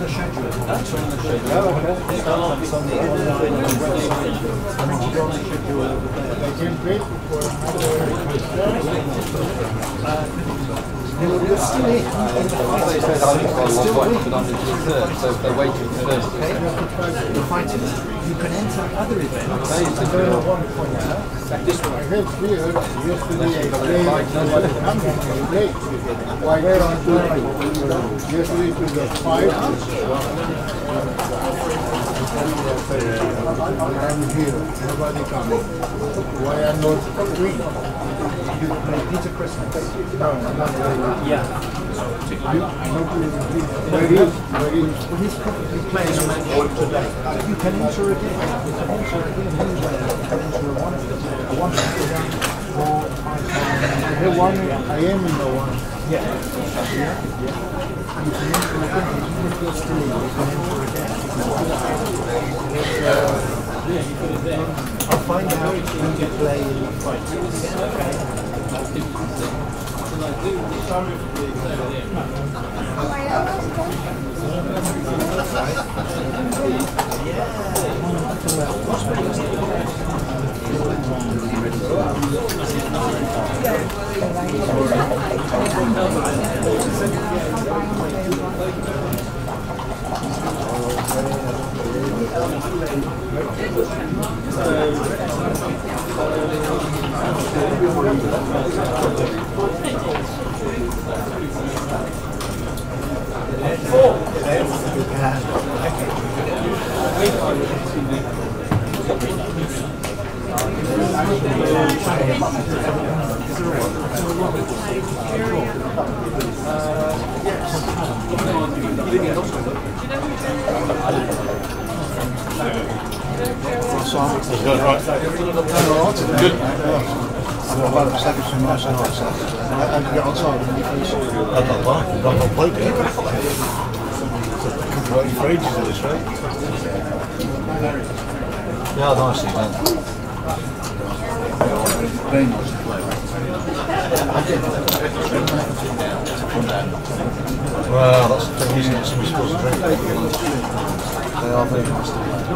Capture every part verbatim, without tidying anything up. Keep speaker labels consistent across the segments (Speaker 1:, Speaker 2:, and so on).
Speaker 1: schedule. That's on the schedule. Oh, okay. It's on the schedule.
Speaker 2: I can wait for
Speaker 1: You're still in.
Speaker 3: So if they're waiting for this.
Speaker 1: The fight is, you can enter other events. This
Speaker 2: I
Speaker 1: one.
Speaker 2: have here, yesterday I played late. Why don't you yesterday to the five? I'm here, nobody coming. Why are not three?
Speaker 1: You play Peter Christmas.
Speaker 2: No, I'm not ready.
Speaker 1: Yeah.
Speaker 2: Where is, where is?
Speaker 1: Well, he's probably playing a match today. You can enter again. You can enter again anywhere. You can enter a one of them. A one of them. Four, five,
Speaker 2: I have one, I am in the one.
Speaker 1: yeah. Yeah. Yeah. You can enter again. Even if you're still in, you can enter again. I'll find out when you play in the fight. Okay.
Speaker 4: Yeah, nicely done. Very nice to play with. Well, that's the thing, isn't it? Somebody's supposed to drink. They are very nice to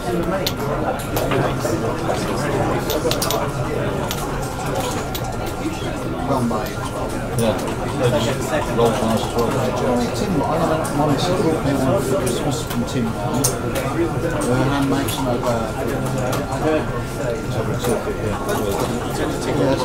Speaker 4: play. Well made as well. Yeah. Roll nice as well. Tim, I don't know, my son brought me one for Christmas from Tim. Uh, hand makes no bad. So we took it, yeah. Yes.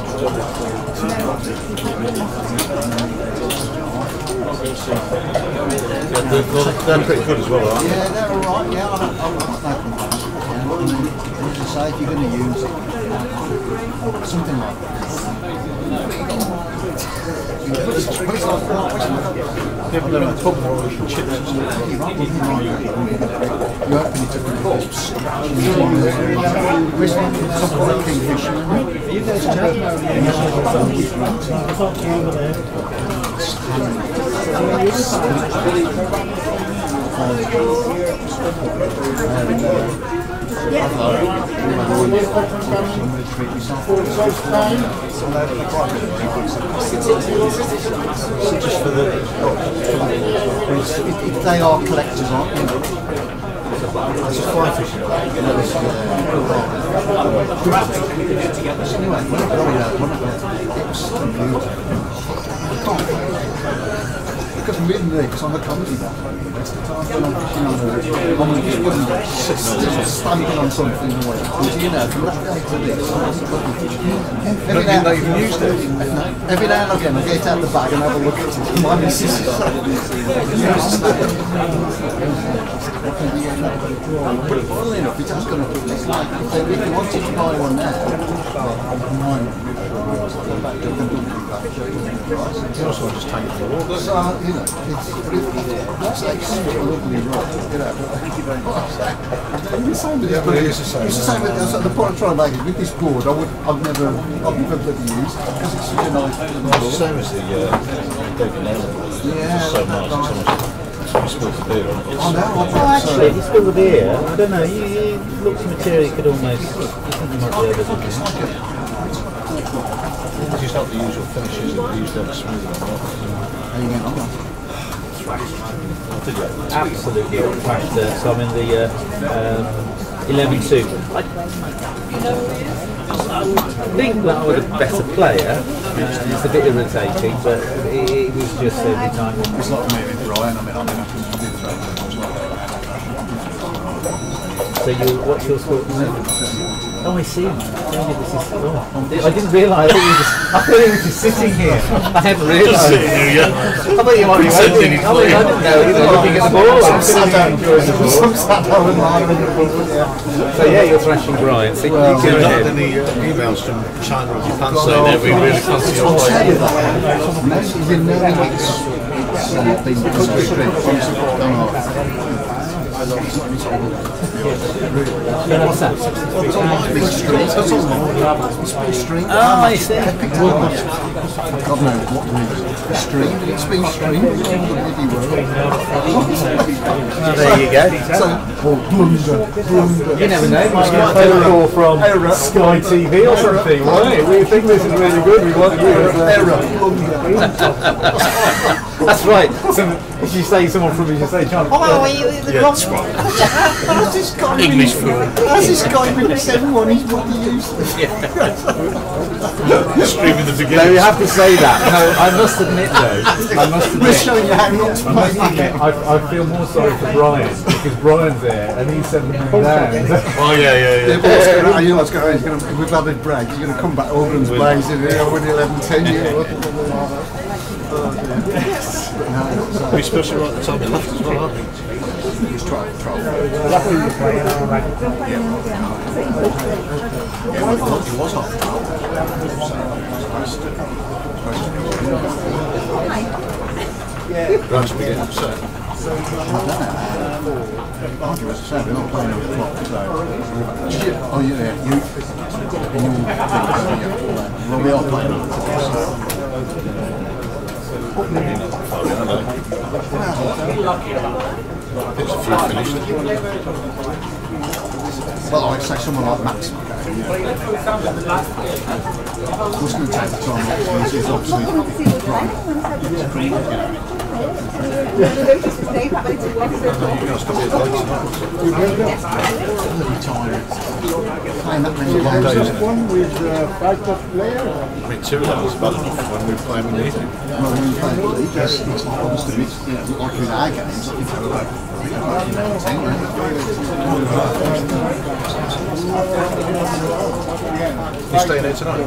Speaker 4: They're, they're pretty good as well, aren't they? Yeah, they're alright, yeah. I've got no complaints. Yeah, I mean, as I say, if you're going to use it, something like that. But it's, but it's like that. Yeah, but they're in a tub more with chips and stuff. You open it to the cups. We're smoking some kind of kingfisher. You guys have just for the, if they are collectors, aren't they? There's a fly fishing boat. Anyway, when I got it out, when I got it, it was beautiful. Because I'm reading there, because I'm a comedy guy. That's the time when I'm fishing on the on the wooden deck, stamping on something or whatever. You know, from that day to this, every now and even used it. Every now and again, I get out the bag and have a look at it. My missus is but funnily enough, it has gone up. It's like if you wanted to buy one now, mine. You also just take it for a walk. So, you know, it's, it's like such a lovely rod, you know. Thank you very much. It's the same with yeah, it is the same. It's the same with so the point I'm trying to make is with this board, I would, I've never, I've never bloody used it because it's such a nice. It's the same as the uh, David Naylor. Yeah, it's so nice. It's so much. You spilled the beer on it. Oh, no,
Speaker 5: oh, actually, if you spill the beer, I don't know, you, you look to material you could almost, you think you might be able to do.
Speaker 4: It's just not the usual finishes that we use to have a smoothie on.
Speaker 2: How you getting on?
Speaker 5: Absolutely crashed there. So I'm in the uh, um, eleven two. I, I think that I was a better player. Uh, it's a bit irritating, but it, it was just every time.
Speaker 4: It's like me with Brian. I mean, I'm in a good trade.
Speaker 5: So you, what's your score at the moment? Oh, I see. Maybe this is, oh, I didn't realise. I thought you were just, I thought you were just sitting here. I hadn't realised.
Speaker 6: Sitting here, yeah.
Speaker 5: I thought you might be waiting. I, mean, I didn't know. You were looking at the ball. I'm sat down enjoying the ball. So yeah, you're thrashing Brian. So
Speaker 6: Well,
Speaker 5: you
Speaker 6: we've
Speaker 5: go
Speaker 6: not
Speaker 5: ahead.
Speaker 6: had any uh, emails from China or Japan saying that we really fancy your
Speaker 4: I'll tell
Speaker 6: play.
Speaker 4: you that. This is in there. It's uh, been
Speaker 5: What's that?
Speaker 4: big street. That's all. It's been streamed.
Speaker 5: Oh, I see.
Speaker 4: God knows what news. Streamed. It's been streamed all the bloody world.
Speaker 5: Oh, there you go.
Speaker 4: So, oh, blunder, blunder.
Speaker 5: You never know. Might get a phone call from Sky T V or something. Right? We think this is really good. We want you.
Speaker 4: Error.
Speaker 5: That's right. Some, if you say someone from, you say, John. Oh, are you the
Speaker 6: Yeah,
Speaker 4: How's this guy
Speaker 6: English fool.
Speaker 4: How's this guy been seven one? He's bloody useless.
Speaker 6: Streaming the
Speaker 5: No,
Speaker 6: beginning.
Speaker 5: you have to say that. No, I must admit though. I must
Speaker 4: We're
Speaker 5: admit.
Speaker 4: showing you how not to
Speaker 5: I must
Speaker 4: play.
Speaker 5: admit, I, I feel more sorry for Brian because Brian's there and he's sending me down.
Speaker 6: Oh yeah, yeah,
Speaker 4: Yeah,
Speaker 6: yeah.
Speaker 4: but what's going on? You know what's going on? He's going to, we've had a break. He's going to come back over and blazing. You know, with eleven ten.
Speaker 6: We're supposed to be right at the top left as well, aren't we?
Speaker 4: He's trying to troll.
Speaker 6: Yeah, well, it was off. Right, so we get upset.
Speaker 4: Like I said, we're not playing over the clock, so. Oh, yeah, you. you well, we are playing over the clock, so.
Speaker 6: It's a few finished.
Speaker 4: Well, I'd say someone like Max. What's going to take the time off? He's obviously.
Speaker 6: You guys got me a vote tonight.
Speaker 4: Bloody tired. Playing that many games.
Speaker 2: One with uh, five top players.
Speaker 6: I mean, two of them was bad enough when we were playing in the evening.
Speaker 4: Well, when you play the league, it's, it's like almost a bit, you know, like in our games, I think we're like, I think we're like eleven ten,
Speaker 6: You staying here tonight?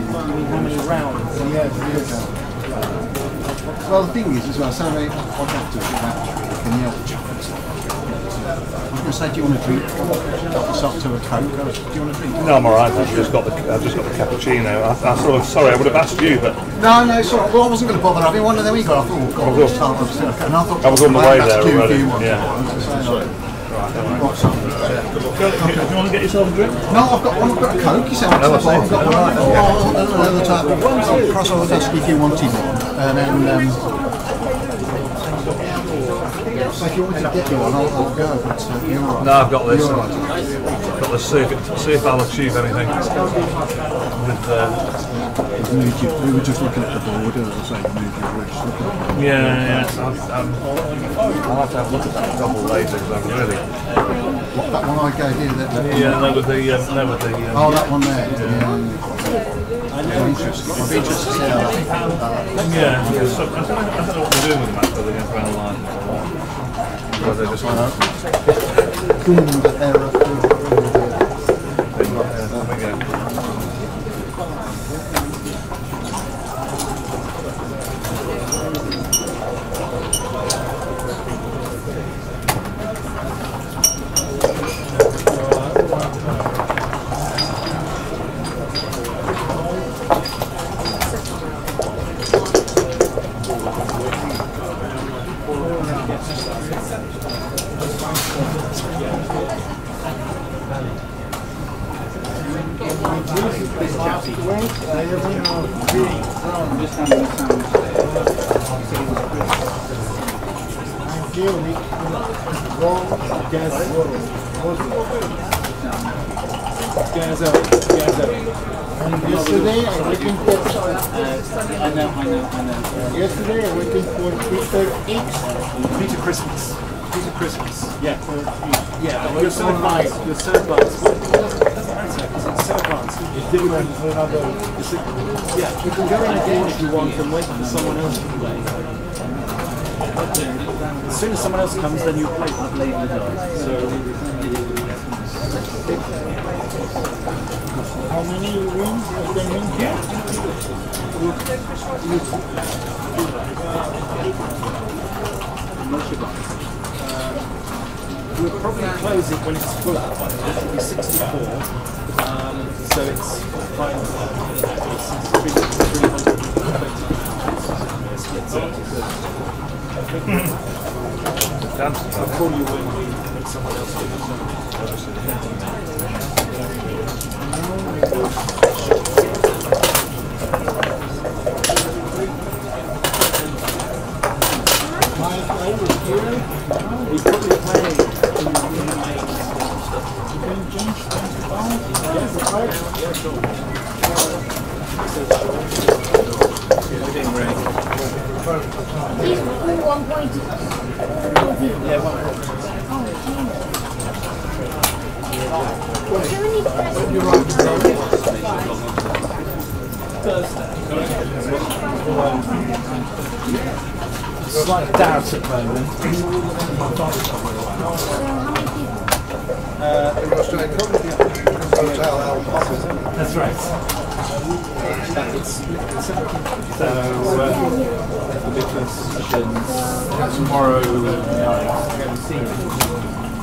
Speaker 4: well, the thing is, as well, so I I'd have to about can you help chop and stuff. I was going to say, do you want to drink? Got yourself to a Coke? Do you want to drink?
Speaker 7: No, I'm alright. I've just got the I've just got the cappuccino. I, I sort of sorry. I would have asked you, but
Speaker 4: No, no, it's all right. Well, I wasn't going to bother having one, and then we got. I thought, oh, God,
Speaker 7: was.
Speaker 4: it's time. I was going to- and I thought,
Speaker 7: I was on the way
Speaker 4: that's
Speaker 7: there
Speaker 4: cute
Speaker 7: already,
Speaker 4: for you, wasn't
Speaker 7: yeah.
Speaker 4: it? I was just saying, like, got something.
Speaker 7: do you want to get yourself a drink?
Speaker 4: No, I've got one. I've got a Coke. You said I've got one. I've got one. Oh, no, no, no, the type. Cross, I was asking if you wanted one, and then. Um, so if you wanted to get me one, I'll, I'll go. But uh, you're all right.
Speaker 7: No, I've got this.
Speaker 4: You're all right.
Speaker 7: I've got this. See if, it, see if I'll achieve anything. With uh,
Speaker 4: Moved you- We were just looking at the board, and I was saying, move your wrist. Look at
Speaker 7: yeah, yeah. I'll, um, I'll have to have a look at that double later because I'm really.
Speaker 4: what, that one I gave you. That, that
Speaker 7: Yeah, no, with the um, no, with the. Um,
Speaker 4: Oh, that one there. Yeah. Yeah, interesting. I'd be interested to see how that.
Speaker 7: yeah. because So, I, don't know, I don't know what they're doing with the match. Whether they're going to run a line or what. Whether they're just going to.
Speaker 4: Boom, error.
Speaker 7: There we go.
Speaker 2: Gas out, gas out. Yesterday I waiting for
Speaker 1: I know, I know, I know.
Speaker 2: yesterday I waiting for Peter X.
Speaker 1: Peter Christmas. Peter Christmas. Yeah. Yeah,
Speaker 2: Wait
Speaker 1: you're so
Speaker 2: for
Speaker 1: advanced. You're so advanced. Well, it doesn't, it doesn't matter because it's so advanced.
Speaker 2: It's different for another.
Speaker 1: Yeah, you can go in again if you want and wait for someone else to play. As soon as someone else comes, then you play. I believe the die. So.
Speaker 2: How many rings has been in here?
Speaker 1: We'll probably close it when it's full out. It will be sixty-four. Um, so it's five. It's three hundred twenty. Splits it. I'll call you when, when someone else
Speaker 2: My file is here.
Speaker 1: we probably play in the
Speaker 2: You can change the pound. Yes, the price.
Speaker 1: yeah, sure.
Speaker 8: He's one point.
Speaker 1: Yeah, one point.
Speaker 8: Is there any present?
Speaker 5: Slight doubt at the moment.
Speaker 8: So how many people?
Speaker 5: That's right. So, uh, the business sessions tomorrow night.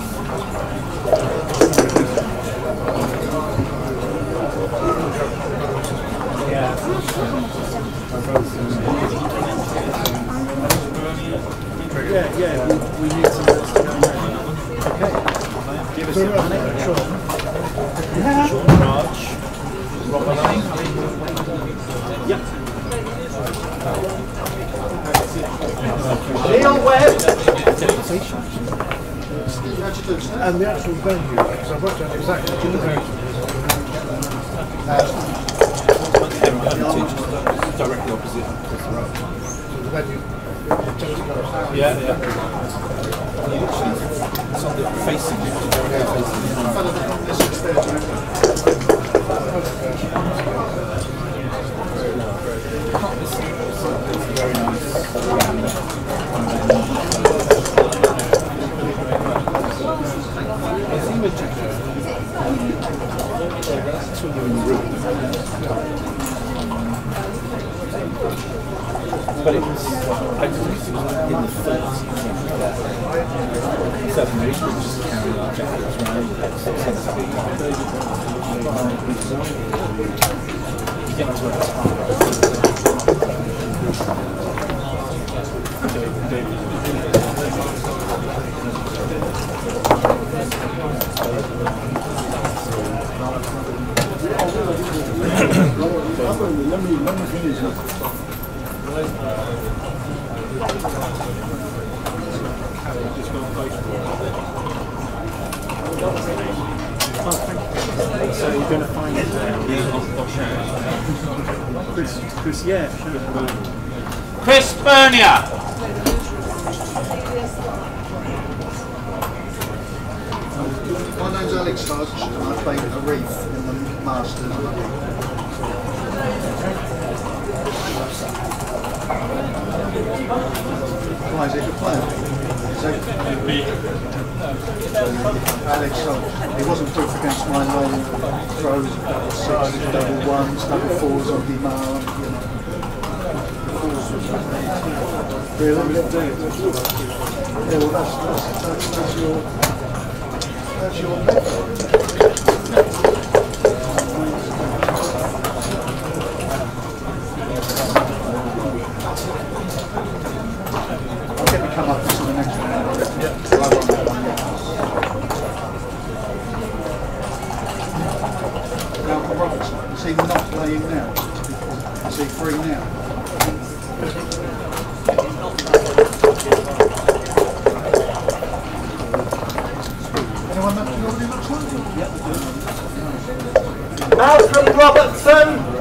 Speaker 1: Yeah, yeah, we, we need someone else to go around. Okay. Give us your money. Raj. Yep. Neil Webb.
Speaker 6: And the actual venue, because I've worked out exactly two venues.
Speaker 7: Directly opposite.
Speaker 6: The venue.
Speaker 7: Yeah, yeah. It's on the facing it. Very But it was, I believe it was in the thirties. Certainly, we just carry our jackets around. You get to
Speaker 2: Let me let me finish it.
Speaker 1: So you're going to find it uh, Chris, Chris, yeah, sure.
Speaker 9: Chris Bernier!
Speaker 4: My name's Alex Hodge and I play a reef in the Masters. Why is it a player? Is it Alex Hodge? He wasn't proof against my long throws, double sixes, double ones, double fours on demand, you know. Really? Yeah, well that's, that's, that's, that's your that's your method. I'll get to come up to the next one. Yeah. I won't have one yet. Malcolm Robertson, is he not playing now? Is he free now? Anyone that already looks like?
Speaker 5: Malcolm Robertson.